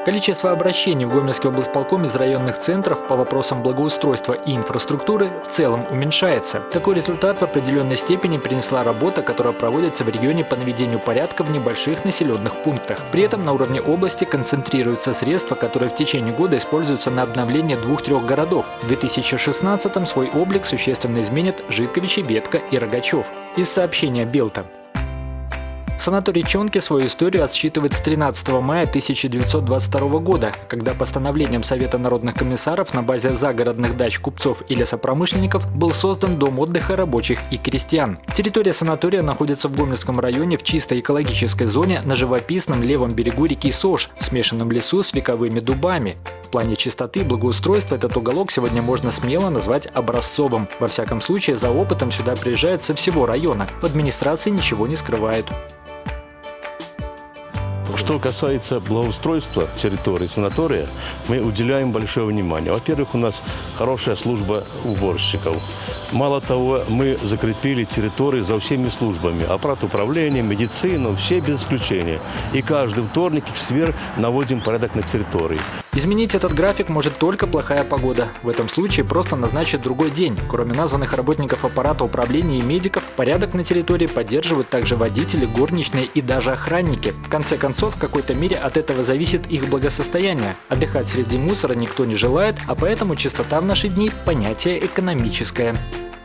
Количество обращений в Гомельский облсполком из районных центров по вопросам благоустройства и инфраструктуры в целом уменьшается. Такой результат в определенной степени принесла работа, которая проводится в регионе по наведению порядка в небольших населенных пунктах. При этом на уровне области концентрируются средства, которые в течение года используются на обновление 2-3 городов. В 2016-м свой облик существенно изменят Житковичи, Ветка и Рогачев. Из сообщения Белта. Санаторий Чонки свою историю отсчитывает с 13 мая 1922 года, когда постановлением Совета народных комиссаров на базе загородных дач купцов и лесопромышленников был создан дом отдыха рабочих и крестьян. Территория санатория находится в Гомельском районе в чистой экологической зоне на живописном левом берегу реки Сош, в смешанном лесу с вековыми дубами. В плане чистоты и благоустройства этот уголок сегодня можно смело назвать образцовым. Во всяком случае, за опытом сюда приезжают со всего района. В администрации ничего не скрывают. Что касается благоустройства территории санатория, мы уделяем большое внимание. Во-первых, у нас хорошая служба уборщиков. Мало того, мы закрепили территорию за всеми службами. Аппарат управления, медицину, все без исключения. И каждый вторник и четверг наводим порядок на территории. Изменить этот график может только плохая погода. В этом случае просто назначить другой день. Кроме названных работников аппарата управления и медиков, порядок на территории поддерживают также водители, горничные и даже охранники. В конце концов, в какой-то мере от этого зависит их благосостояние. Отдыхать среди мусора никто не желает, а поэтому чистота в наши дни – понятие экономическое.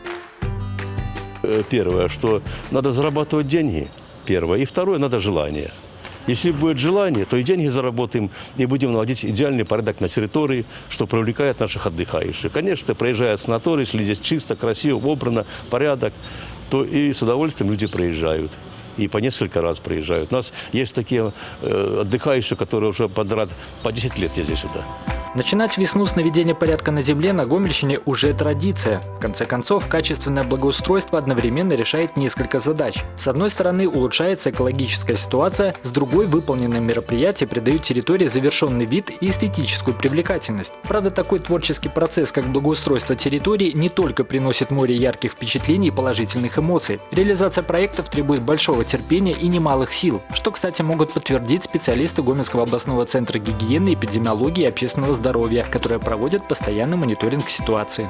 Первое, что надо зарабатывать деньги. Первое. И второе, надо желание. Если будет желание, то и деньги заработаем, и будем наводить идеальный порядок на территории, что привлекает наших отдыхающих. Конечно, проезжают в санаторий, если здесь чисто, красиво, убрано, порядок, то и с удовольствием люди проезжают. И по несколько раз приезжают. У нас есть такие отдыхающие, которые уже подряд по 10 лет ездят сюда. Начинать весну с наведения порядка на земле на Гомельщине уже традиция. В конце концов, качественное благоустройство одновременно решает несколько задач. С одной стороны, улучшается экологическая ситуация, с другой, выполненные мероприятия придают территории завершенный вид и эстетическую привлекательность. Правда, такой творческий процесс, как благоустройство территории, не только приносит море ярких впечатлений и положительных эмоций. Реализация проектов требует большого терпения и немалых сил, что, кстати, могут подтвердить специалисты Гомельского областного центра гигиены, эпидемиологии и общественного здоровья, которые проводят постоянный мониторинг ситуации.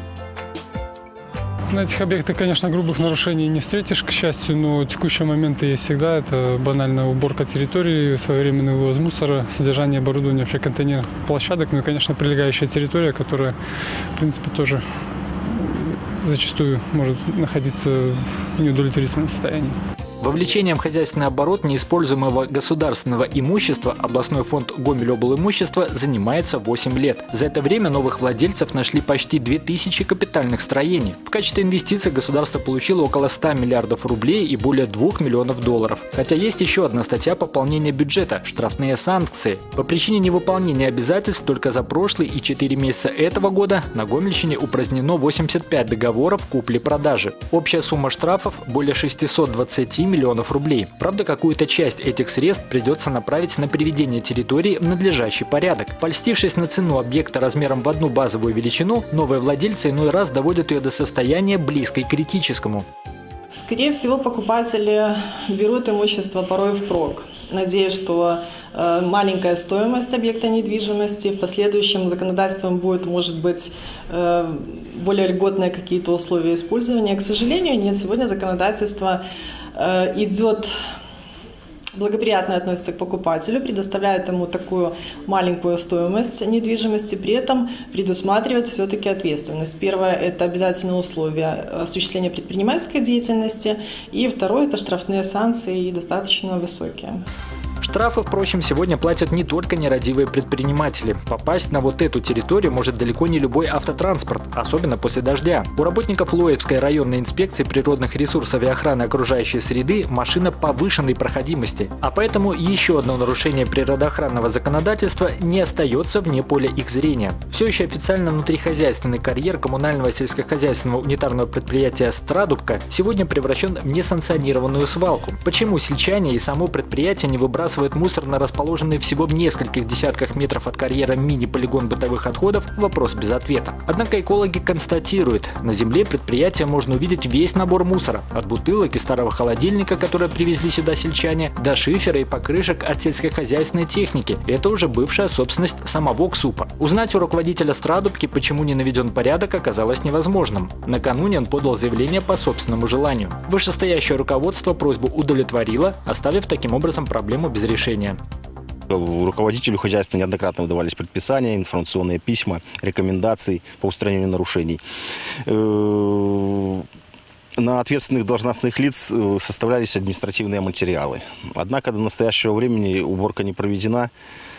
На этих объектах, конечно, грубых нарушений не встретишь, к счастью, но текущие моменты есть всегда. Это банальная уборка территории, своевременный вывоз мусора, содержание оборудования вообще контейнерных площадок, ну и, конечно, прилегающая территория, которая, в принципе, тоже зачастую может находиться в неудовлетворительном состоянии. Вовлечением в хозяйственный оборот неиспользуемого государственного имущества областной фонд Гомель-облимущество занимается 8 лет. За это время новых владельцев нашли почти 2000 капитальных строений. В качестве инвестиций государство получило около 100 миллиардов рублей и более 2 миллионов долларов. Хотя есть еще одна статья пополнения бюджета – штрафные санкции. По причине невыполнения обязательств только за прошлый и 4 месяца этого года на Гомельщине упразднено 85 договоров купли-продажи. Общая сумма штрафов – более 620 миллионов рублей. Правда, какую-то часть этих средств придется направить на приведение территории в надлежащий порядок. Польстившись на цену объекта размером в одну базовую величину, новые владельцы иной раз доводят ее до состояния близкой к критическому. Скорее всего, покупатели берут имущество порой впрок, надеясь, что маленькая стоимость объекта недвижимости в последующем законодательством будет, может быть, более льготные какие-то условия использования. К сожалению, нет, сегодня законодательство идет благоприятно относится к покупателю, предоставляет ему такую маленькую стоимость недвижимости, при этом предусматривает все-таки ответственность. Первое – это обязательные условия осуществления предпринимательской деятельности, и второе – это штрафные санкции, и достаточно высокие. Штрафы, впрочем, сегодня платят не только нерадивые предприниматели. Попасть на вот эту территорию может далеко не любой автотранспорт, особенно после дождя. У работников Лоевской районной инспекции природных ресурсов и охраны окружающей среды машина повышенной проходимости. А поэтому еще одно нарушение природоохранного законодательства не остается вне поля их зрения. Все еще официально внутрихозяйственный карьер коммунального сельскохозяйственного унитарного предприятия «Страдубка» сегодня превращен в несанкционированную свалку. Почему сельчане и само предприятие не выбрасывают выкидывает мусор на расположенный всего в нескольких десятках метров от карьера мини-полигон бытовых отходов – вопрос без ответа. Однако экологи констатируют, на земле предприятия можно увидеть весь набор мусора – от бутылок и старого холодильника, которые привезли сюда сельчане, до шифера и покрышек от сельскохозяйственной техники. Это уже бывшая собственность самого КСУПа. Узнать у руководителя Страдубки, почему не наведен порядок, оказалось невозможным. Накануне он подал заявление по собственному желанию. Вышестоящее руководство просьбу удовлетворило, оставив таким образом проблему без решения. Руководителю хозяйства неоднократно выдавались предписания, информационные письма, рекомендации по устранению нарушений. На ответственных должностных лиц составлялись административные материалы. Однако до настоящего времени уборка не проведена.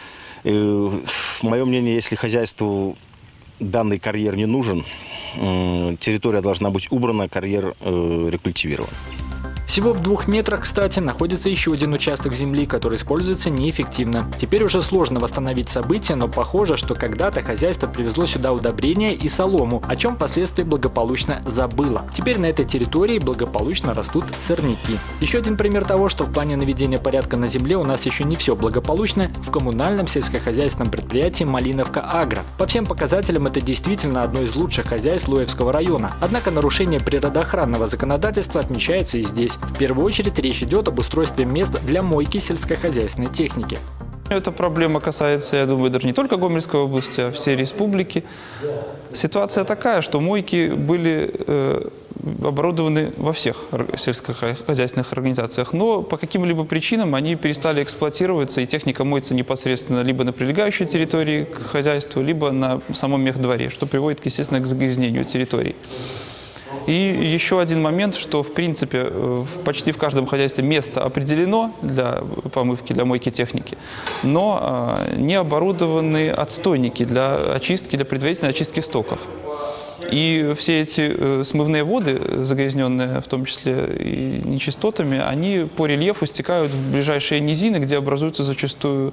Мое мнение, если хозяйству данный карьер не нужен, территория должна быть убрана, карьер рекультивирован. Всего в 2 метрах, кстати, находится еще один участок земли, который используется неэффективно. Теперь уже сложно восстановить события, но похоже, что когда-то хозяйство привезло сюда удобрения и солому, о чем впоследствии благополучно забыло. Теперь на этой территории благополучно растут сорняки. Еще один пример того, что в плане наведения порядка на земле у нас еще не все благополучно, в коммунальном сельскохозяйственном предприятии «Малиновка Агро». По всем показателям это действительно одно из лучших хозяйств Луевского района. Однако нарушение природоохранного законодательства отмечается и здесь. В первую очередь речь идет об устройстве мест для мойки сельскохозяйственной техники. Эта проблема касается, я думаю, даже не только Гомельской области, а всей республики. Ситуация такая, что мойки были оборудованы во всех сельскохозяйственных организациях, но по каким-либо причинам они перестали эксплуатироваться, и техника моется непосредственно либо на прилегающей территории к хозяйству, либо на самом мехдворе, что приводит, естественно, к загрязнению территории. И еще один момент, что в принципе почти в каждом хозяйстве место определено для помывки, для мойки техники, но не оборудованы отстойники для очистки, для предварительной очистки стоков. И все эти смывные воды, загрязненные в том числе и нечистотами, они по рельефу стекают в ближайшие низины, где образуются зачастую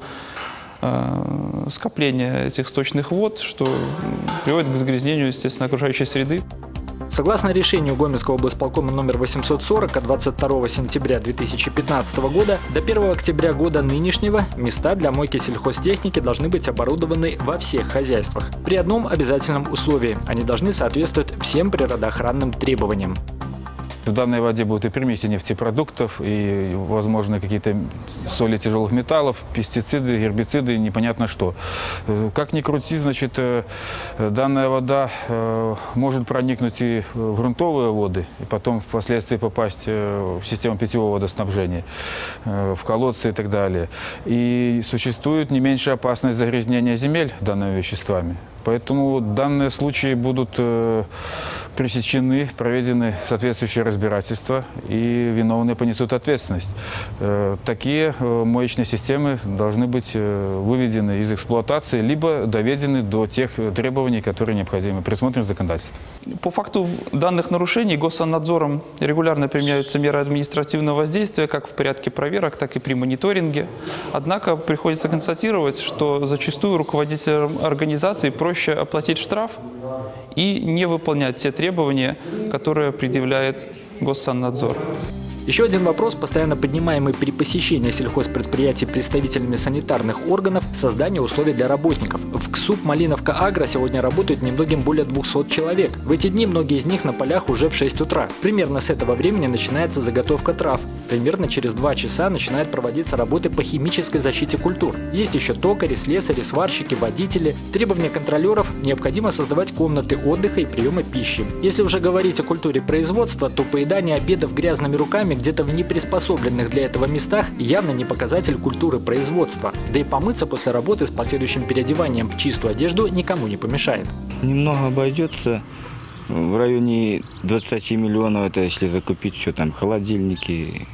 скопления этих сточных вод, что приводит к загрязнению, естественно, окружающей среды. Согласно решению Гомельского облсполкома номер 840 от 22 сентября 2015 года, до 1 октября года нынешнего места для мойки сельхозтехники должны быть оборудованы во всех хозяйствах. При одном обязательном условии – они должны соответствовать всем природоохранным требованиям. В данной воде будут и примеси нефтепродуктов, и, возможно, какие-то соли тяжелых металлов, пестициды, гербициды, непонятно что. Как ни крути, значит, данная вода может проникнуть и в грунтовые воды, и потом впоследствии попасть в систему питьевого водоснабжения, в колодцы и так далее. И существует не меньшая опасность загрязнения земель данными веществами. Поэтому данные случаи будут пресечены, проведены соответствующие разбирательства, и виновные понесут ответственность. Такие моечные системы должны быть выведены из эксплуатации, либо доведены до тех требований, которые необходимы, предусмотрены законодательством. По факту данных нарушений Госсаннадзором регулярно применяются меры административного воздействия как в порядке проверок, так и при мониторинге. Однако приходится констатировать, что зачастую руководителям организации проще оплатить штраф и не выполнять те требования, которые предъявляет Госсаннадзор. Еще один вопрос, постоянно поднимаемый при посещении сельхозпредприятий представителями санитарных органов – создание условий для работников. В КСУП «Малиновка Агро» сегодня работают немногим более 200 человек. В эти дни многие из них на полях уже в 6 утра. Примерно с этого времени начинается заготовка трав. Примерно через 2 часа начинают проводиться работы по химической защите культур. Есть еще токари, слесари, сварщики, водители. Требования контролеров – необходимо создавать комнаты отдыха и приема пищи. Если уже говорить о культуре производства, то поедание обедов грязными руками где-то в неприспособленных для этого местах явно не показатель культуры производства. Да и помыться после работы с последующим переодеванием в чистую одежду никому не помешает. Немного обойдется. В районе 20 миллионов, это если закупить все там, холодильники,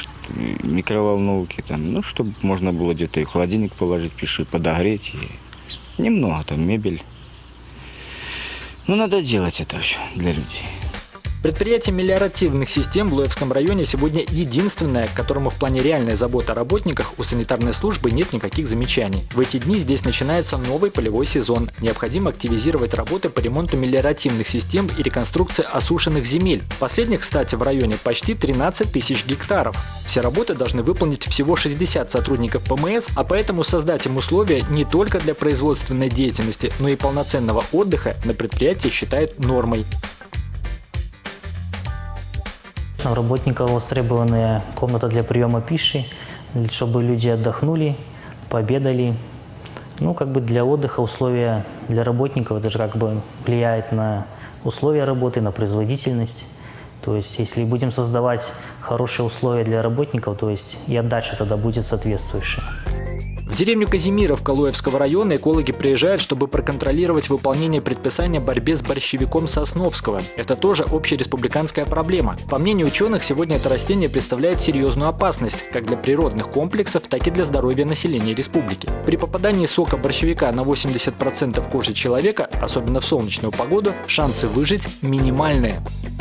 микроволновки, там, ну, чтобы можно было где-то и холодильник положить, пиши, подогреть. И немного там мебель. Ну, надо делать это все для людей. Предприятие мелиоративных систем в Лоевском районе сегодня единственное, к которому в плане реальной заботы о работниках у санитарной службы нет никаких замечаний. В эти дни здесь начинается новый полевой сезон. Необходимо активизировать работы по ремонту мелиоративных систем и реконструкции осушенных земель. Последних, кстати, в районе почти 13 тысяч гектаров. Все работы должны выполнить всего 60 сотрудников ПМС, а поэтому создать им условия не только для производственной деятельности, но и полноценного отдыха на предприятии считают нормой. У работников востребованная комната для приема пищи, чтобы люди отдохнули, пообедали. Ну, как бы для отдыха условия для работников, это же как бы влияет на условия работы, на производительность. То есть, если будем создавать хорошие условия для работников, то есть и отдача тогда будет соответствующая. В деревню Казимировка Лоевского района экологи приезжают, чтобы проконтролировать выполнение предписания о борьбе с борщевиком Сосновского. Это тоже общереспубликанская проблема. По мнению ученых, сегодня это растение представляет серьезную опасность как для природных комплексов, так и для здоровья населения республики. При попадании сока борщевика на 80% кожи человека, особенно в солнечную погоду, шансы выжить минимальные.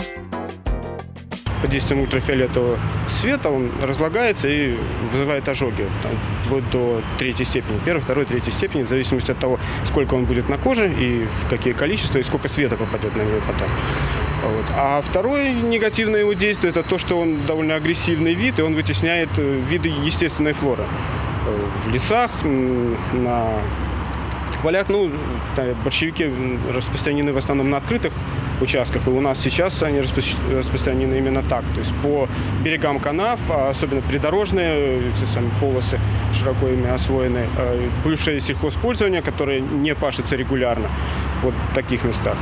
Под действием ультрафиолетового света он разлагается и вызывает ожоги, вплоть до 3-й степени. 1-й, 2-й, 3-й степени, в зависимости от того, сколько он будет на коже и в какие количества, и сколько света попадет на него потом. Вот. А второе негативное его действие – это то, что он довольно агрессивный вид, и он вытесняет виды естественной флоры. В лесах, на полях, борщевики распространены в основном на открытых участках, и у нас сейчас они распространены именно так. То есть по берегам канав, особенно придорожные полосы широко ими освоены, бывшее сельхозпользование, которое не пашется регулярно, вот в таких местах.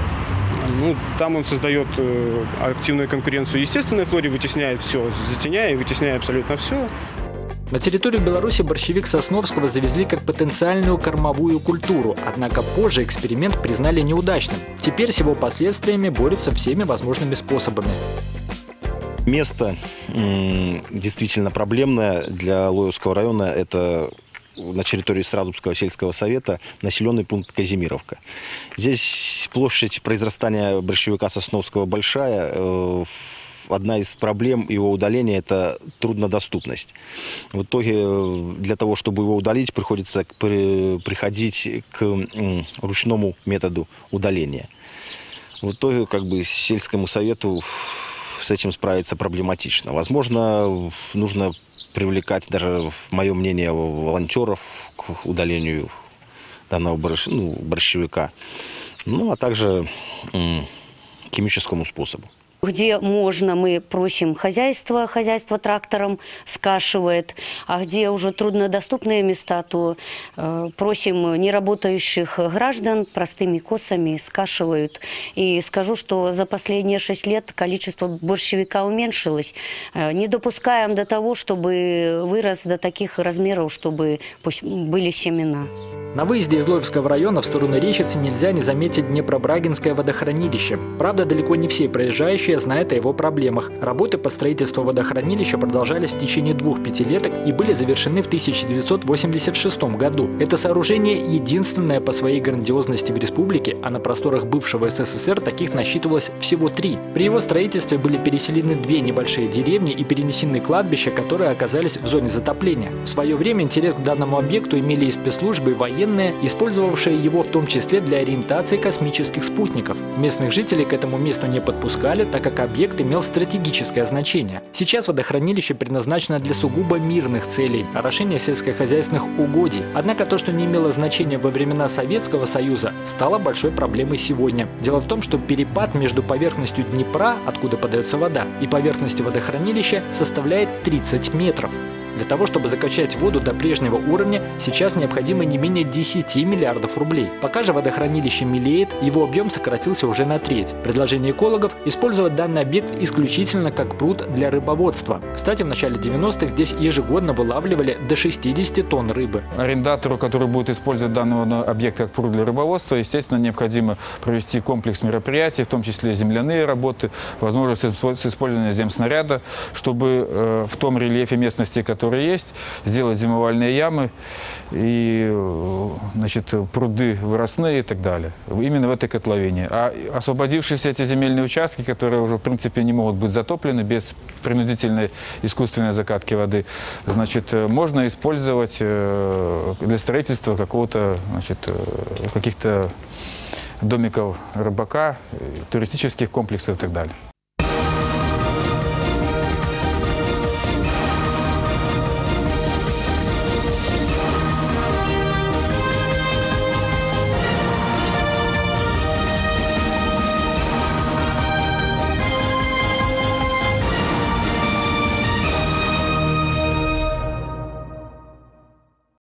Там он создает активную конкуренцию естественной флоре, вытесняет все, затеняя и вытесняя абсолютно все. На территорию Беларуси борщевик Сосновского завезли как потенциальную кормовую культуру, однако позже эксперимент признали неудачным. Теперь с его последствиями борются всеми возможными способами. Место действительно проблемное для Лоевского района. Это на территории Сразубского сельского совета населенный пункт Казимировка. Здесь площадь произрастания борщевика Сосновского большая. Одна из проблем его удаления – это труднодоступность. В итоге для того, чтобы его удалить, приходится приходить к ручному методу удаления. В итоге сельскому совету с этим справиться проблематично. Возможно, нужно привлекать даже, в мое мнение, волонтеров к удалению данного борщевика, а также химическому способу. Где можно, мы просим хозяйство трактором скашивает, а где уже труднодоступные места, то просим неработающих граждан простыми косами скашивают. И скажу, что за последние 6 лет количество борщевика уменьшилось. Не допускаем до того, чтобы вырос до таких размеров, чтобы были семена. На выезде из Лоевского района в сторону Рещицы нельзя не заметить Днепробрагинское водохранилище. Правда, далеко не все проезжающие знают о его проблемах. Работы по строительству водохранилища продолжались в течение 2 пятилеток и были завершены в 1986 году. Это сооружение единственное по своей грандиозности в республике, а на просторах бывшего СССР таких насчитывалось всего 3. При его строительстве были переселены 2 небольшие деревни и перенесены кладбища, которые оказались в зоне затопления. В свое время интерес к данному объекту имели и спецслужбы, и военные, использовавшие его в том числе для ориентации космических спутников. Местных жителей к этому месту не подпускали, так как объект имел стратегическое значение. Сейчас водохранилище предназначено для сугубо мирных целей – орошения сельскохозяйственных угодий. Однако то, что не имело значения во времена Советского Союза, стало большой проблемой сегодня. Дело в том, что перепад между поверхностью Днепра, откуда подается вода, и поверхностью водохранилища составляет 30 метров. Для того, чтобы закачать воду до прежнего уровня, сейчас необходимо не менее 10 миллиардов рублей. Пока же водохранилище мелеет, его объем сократился уже на треть. Предложение экологов – использовать данный объект исключительно как пруд для рыбоводства. Кстати, в начале 90-х здесь ежегодно вылавливали до 60 тонн рыбы. Арендатору, который будет использовать данный объект как пруд для рыбоводства, естественно, необходимо провести комплекс мероприятий, в том числе земляные работы, возможно, с использованием земснаряда, чтобы в том рельефе местности, который которые есть, сделать зимовальные ямы и, значит, пруды выростные и так далее. Именно в этой котловине. А освободившиеся эти земельные участки, которые уже, в принципе, не могут быть затоплены без принудительной искусственной закатки воды, значит, можно использовать для строительства какого-то, значит, каких-то домиков рыбака, туристических комплексов и так далее.